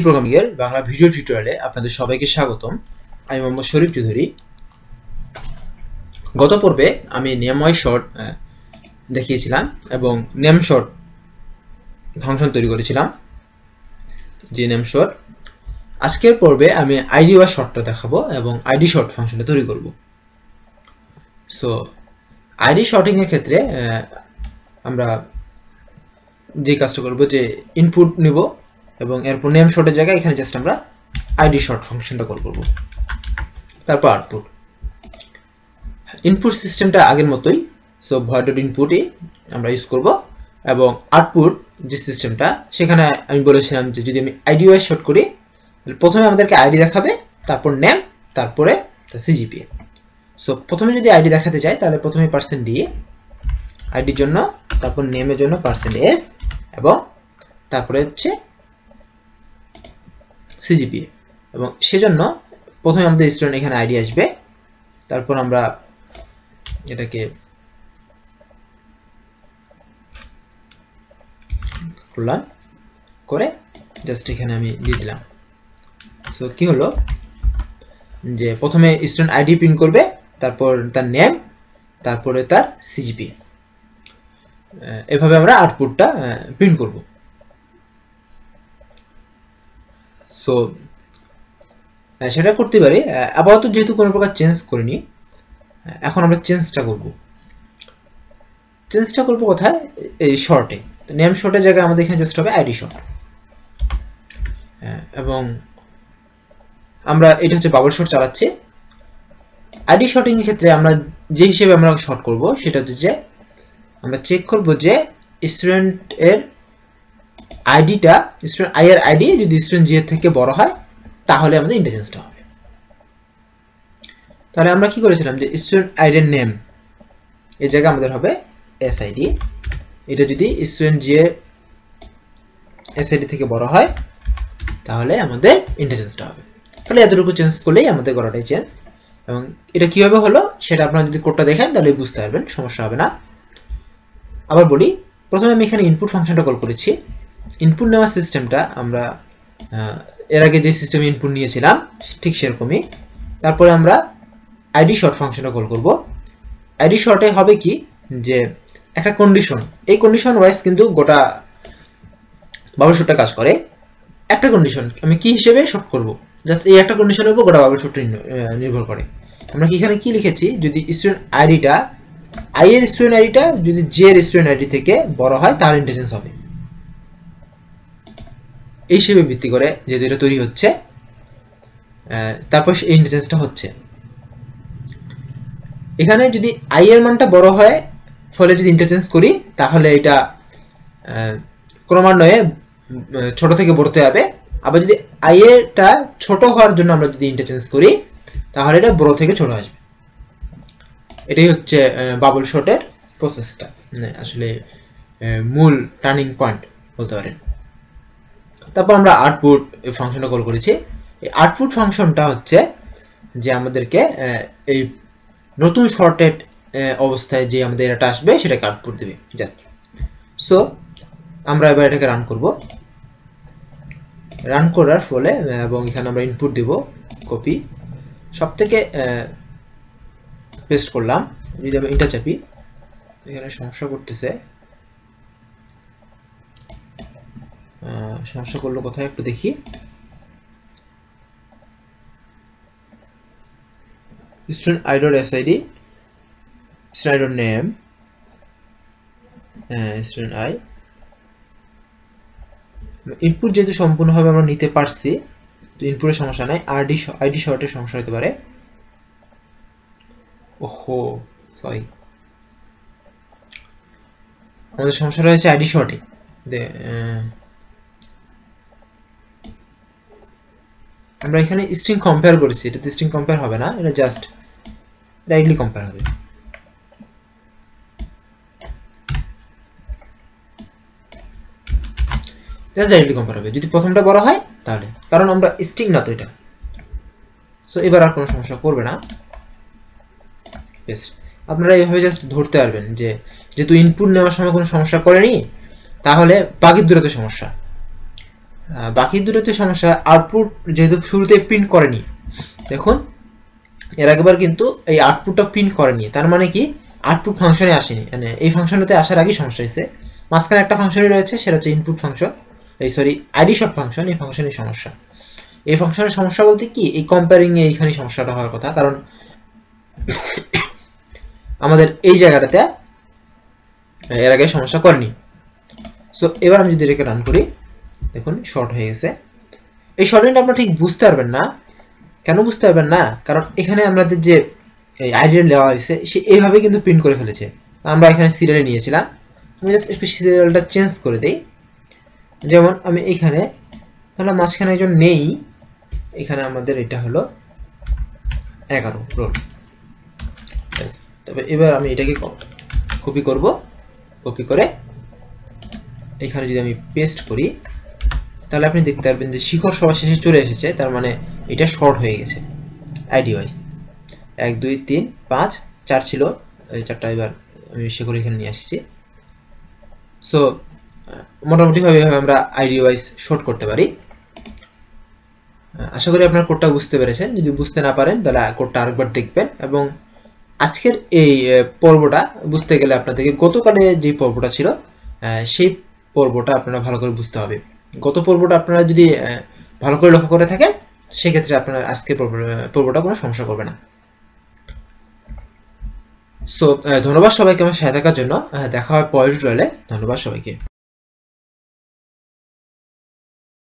Programming এর Bangla video টিউটোরিয়ালে আপনাদের সবাইকে স্বাগতম। আমি মোহাম্মদ শরীফ চৌধুরী। গত পর্বে আমি নেম ওয়াই শর্ট দেখিয়েছিলাম এবং নেম শর্ট ফাংশন তৈরি করেছিলাম, যে নেম শর্ট। আজকের পর্বে আমি আইডি ওয়াই শর্টটা দেখাবো এবং আইডি শর্ট ফাংশনটা তৈরি করব। সো আইডি শর্টিং এর ক্ষেত্রে আমরা যে কাজটা করব, যে ইনপুট নিব এবং এরপর নেম শর্টের জায়গায় এখানে জাস্ট আমরা আইডি শর্ট ফাংশনটা কল করব। তারপর আউটপুট, ইনপুট সিস্টেমটা আগের মতোই, সো void.input আমরা ইউজ করব এবং আউটপুট যে সিস্টেমটা, সেখানে আমি বলেছিলাম যে যদি আমি আইডি ওয়াই শর্ট করি তাহলে প্রথমে আমাদেরকে আইডি দেখাবে, তারপর নেম, তারপরে সিজিপিএ। সো প্রথমে যদি আইডি দেখাতে চাই তাহলে প্রথমে %d আইডির জন্য, তারপর নেমের জন্য %s এবং তারপরে হচ্ছে সিজিপিএ। এবং সেজন্য প্রথমে আমাদের স্টুডেন্ট এখানে আইডি আসবে, তারপর আমরা এটাকে করলাম করে জাস্ট এখানে আমি দিয়ে দিলাম। সো কি হলো যে প্রথমে স্টুডেন্ট আইডি প্রিন্ট করবে, তারপর তার নেম, তারপরে তার সিজিপিএ। এভাবে আমরা আউটপুটটা প্রিন্ট করব। সো সেটা করতে পারি। আপাতত যেহেতু কোনো প্রকার চেঞ্জ করিনি, এখন আমরা চেঞ্জটা করব কোথায়? এই শর্টে। নেম শর্টের জায়গায় আমাদের এখানে জাস্ট হবে আইডি শর্ট। এবং আমরা এটা হচ্ছে বাবল শর্ট চালাচ্ছি। আইডি শর্টিং এর ক্ষেত্রে আমরা যে হিসেবে আমরা শর্ট করব সেটা হচ্ছে যে আমরা চেক করব যে স্টুডেন্ট এর আইডিটা, স্টুডেন্ট আই এর আইডি যদি স্টুডেন্ট জি এর থেকে বড় হয় তাহলে আমাদের ইন্টারচেঞ্জটা হবে। তাহলে আমরা কি করেছিলাম যে স্টুডেন্ট আইডি এর নেম এই জায়গায় আমাদের হবে এস আইডি। এটা যদি স্টুডেন্ট জি এর এস আইডি থেকে বড় হয় তাহলে আমাদের ইন্টারচেঞ্জটা হবে। তাহলে এতটুকু চেঞ্জ করলেই আমাদের গড়াটাই চেঞ্জ। এবং এটা কিভাবে হলো সেটা আপনারা যদি কোডটা দেখেন তাহলে বুঝতে পারবেন, সমস্যা হবে না। আবার বলি, প্রথমে আমি এখানে ইনপুট ফাংশনটা কল করেছি। ইনপুট নেওয়ার সিস্টেমটা আমরা এর আগে যে সিস্টেমে ইনপুট নিয়েছিলাম ঠিক সেরকমই। তারপরে আমরা আইডি শর্ট ফাংশনটা কল করব। আইডি শর্টে হবে কি যে একটা কন্ডিশন, এই কন্ডিশন ওয়াইজ কিন্তু গোটা বাবল শর্টটা কাজ করে। একটা কন্ডিশন আমি কি হিসেবে শর্ট করব, জাস্ট এই একটা কন্ডিশনের উপর গোটা বাবল শর্টটা নির্ভর করে। আমরা এখানে কি লিখেছি, যদি স্টুডেন্ট আইডিটা আই এর স্টুডেন্ট আইডিটা যদি জে এর স্টুডেন্ট আইডি থেকে বড় হয় তাহলে ইন্টারচেঞ্জ হবে। এই হিসেবে ভিত্তি করে যেহেতু এটা তৈরি হচ্ছে, তারপর এই ইন্টারচেঞ্জটা হচ্ছে। এখানে যদি আই এর মানটা বড় হয় ফলে যদি ইন্টারচেঞ্জ করি তাহলে এটা ক্রমান্বয়ে ছোট থেকে বড়তে যাবে। আবার যদি আই এরটা ছোট হওয়ার জন্য আমরা যদি ইন্টারচেঞ্জ করি তাহলে এটা বড় থেকে ছোট আসবে। এটাই হচ্ছে বাবল শর্টের প্রসেসটা, আসলে মূল টার্নিং পয়েন্ট বলতে পারেন। তারপর আমরা আউটপুট ফাংশনটা কল করেছি। এই আউটপুট ফাংশনটা হচ্ছে যে আমাদেরকে এই নতুন শর্টেড অবস্থায় যে আমাদের এটা আসবে সেটাকে আউটপুট দেবে জাস্ট। সো আমরা এবার এটাকে রান করব। রান করার ফলে এবং এখানে আমরা ইনপুট দেব, কপি সব থেকে পেস্ট করলাম। যদি আমি এটা চাপি এখানে সমস্যা করতেছে, সমস্যা করলো কোথায় একটু দেখি। Student I dot S ID, student I dot name, student I. Input যেহেতু সম্পূর্ণভাবে আমরা নিতে পারছি তো ইনপুটের সমস্যা নাই, আইডি শর্টের সমস্যা হতে পারে। ওহো সরি, আমাদের সমস্যা রয়েছে আইডি শর্টে। আমরা এখানে স্ট্রিং কম্পেয়ার করেছি, এটা স্ট্রিং কম্পেয়ার হবে না, এটা জাস্ট ডাইরেক্টলি কম্পেয়ার হবে। জাস্ট ডাইরেক্টলি কম্পেয়ার হবে যদি প্রথমটা বড় হয় তাহলে, কারণ আমরা স্ট্রিং না তো এটা। সো এবার আর কোনো সমস্যা করবে না। আপনারা এইভাবে জাস্ট ধরতে পারবেন যে যেহেতু ইনপুট নেওয়ার সময় কোনো সমস্যা করেনি তাহলে বাকি দূরত্ব সমস্যা। বাকি দুটোতে সমস্যা, আউটপুট যেহেতু শুরুতে প্রিন্ট করেনি, দেখুন এর আগেবার কিন্তু এই আউটপুটটা প্রিন্ট করেনি, তার মানে কি আউটপুট ফাংশনে আসেনি, মানে এই ফাংশনটাতে আসার আগে সমস্যা হয়েছে। মাঝখানে একটা ফাংশনই রয়েছে, সেটা হচ্ছে ইনপুট ফাংশন, এই সরি idsort ফাংশন, এই ফাংশনের সমস্যা। এই ফাংশনের সমস্যা বলতে কি এই কম্পেয়ারিং এ এইখানে সমস্যাটা হওয়ার কথা, কারণ আমাদের এই জায়গাটাতে এর আগে সমস্যা করেনি। সো এবার আমি যদি এটাকে রান করি, দেখুন শর্ট হয়ে গেছে। এই শর্টটা আপনারা ঠিক বুঝতে পারবেন না, কেন বুঝতে পারবেন না, কারণ এখানে আমাদের যে আইডিয়া দেওয়া হয়েছে সে এইভাবে কিন্তু প্রিন্ট করে ফেলেছে। আমরা এখানে সিরিয়ালে নিয়েছিলাম, আমি জাস্ট সিরিয়ালটা চেঞ্জ করে দেই, যেমন আমি এখানে তাহলে মাঝখানে একজন নেই, এখানে আমাদের এটা হলো 11 রোল। তবে এবার আমি এটাকে কপি করব, কপি করে এখানে যদি আমি পেস্ট করি, তাহলে আপনি দেখতে পারবেন যে শিখর সবার শেষে চলে এসেছে, তার মানে এটা শর্ট হয়ে গেছে আইডি ওয়াইজ। 1 2 3 5 4 ছিল, এই চারটা এবার আমি শিখর এখানে নিয়ে আসছি। সো মোটামুটি ভাবে আমরা আইডি ওয়াইজ শর্ট করতে পারি। আশা করি আপনার কোডটা বুঝতে পেরেছেন। যদি বুঝতে না পারেন তাহলে কোডটা আরেকবার দেখবেন, এবং আজকের এই পর্বটা বুঝতে গেলে আপনাদেরকে গতকালে যে পর্বটা ছিল সেই পর্বটা আপনারা ভালো করে বুঝতে হবে। গত পর্বটা আপনারা যদি ভালো করে লক্ষ্য করে থাকেন, সেক্ষেত্রে আপনার আজকের পর্বটা কোনো সমস্যা করবে না। সো ধন্যবাদ সবাইকে আমার সাথে থাকার জন্য। দেখা হয় পরের টিউটোরিয়ালে। ধন্যবাদ সবাইকে।